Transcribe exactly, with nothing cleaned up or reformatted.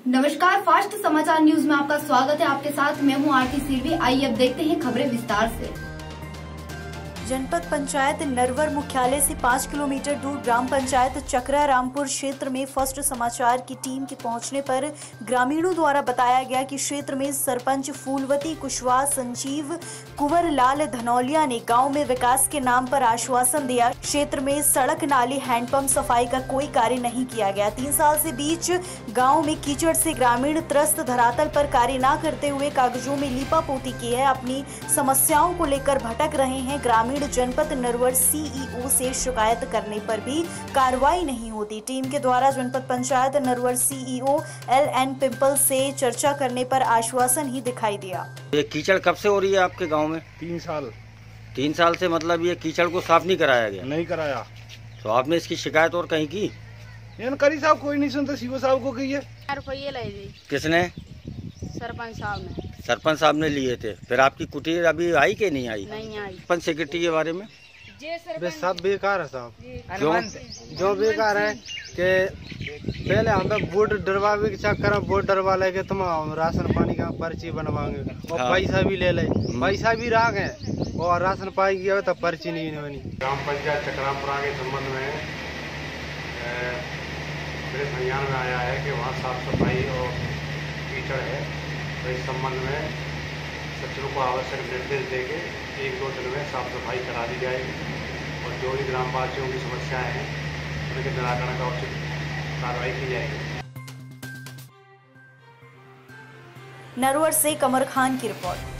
नमस्कार, फास्ट समाचार न्यूज में आपका स्वागत है। आपके साथ मैं हूं आरती सिरवी। आइए अब देखते हैं खबरें विस्तार से। जनपद पंचायत नरवर मुख्यालय से पाँच किलोमीटर दूर ग्राम पंचायत चकरा रामपुर क्षेत्र में फर्स्ट समाचार की टीम के पहुंचने पर ग्रामीणों द्वारा बताया गया कि क्षेत्र में सरपंच फूलवती कुशवाहा संजीव कुंवर लाल धनौलिया ने गांव में विकास के नाम पर आश्वासन दिया। क्षेत्र में सड़क नाली हैंडपंप सफाई का कोई कार्य नहीं किया गया। तीन साल से बीच गाँव में कीचड़ से ग्रामीण त्रस्त धरातल पर कार्य न करते हुए कागजों में लीपापोती की है। अपनी समस्याओं को लेकर भटक रहे हैं। ग्रामीण जनपद नरवर सीईओ से शिकायत करने पर भी कार्रवाई नहीं होती। टीम के द्वारा जनपद panchayat Narwar CEO L N Pimple से चर्चा करने पर आश्वासन ही दिखाई दिया। ये कीचड़ कब से हो रही है आपके गांव में? तीन साल तीन साल से मतलब ये कीचड़ को साफ नहीं कराया गया? नहीं कराया। तो आपने इसकी शिकायत और कहीं की? करी साहब कोई नहीं सुनता। सीओ साहब को कहिए। रुपये ले दी। किसने? सरपंच साहब ने। सरपंच साहब ने लिए थे। फिर आपकी कुटीर अभी आई कि नहीं आई? नहीं आई। पंच सेक्रेटरी के बारे में सब बेकार है साहब। क्यों? जो बेकार है कि पहले हमें वोट डरवावे के चक्कर में वोट डरवा लेंगे तुम राशन पानी का पर्ची बनवाएंगे और हाँ। पैसा भी ले ले। पैसा भी राग है और राशन पानी की तो पर्ची नहीं बनी। ग्राम पंचायत चक्रापुरा के संबंध में मेरे संज्ञान में आया है कि वहाँ साफ सफाई और कीचड़ है। तो इस संबंध में सचिवों को आवश्यक निर्देश देके एक दो दिन में साफ सफाई करा दी जाएगी और जो भी ग्रामवासियों की समस्याएं हैं उनके निराकरण का उचित कार्रवाई की जाएगी। नरवर से कमर खान की रिपोर्ट।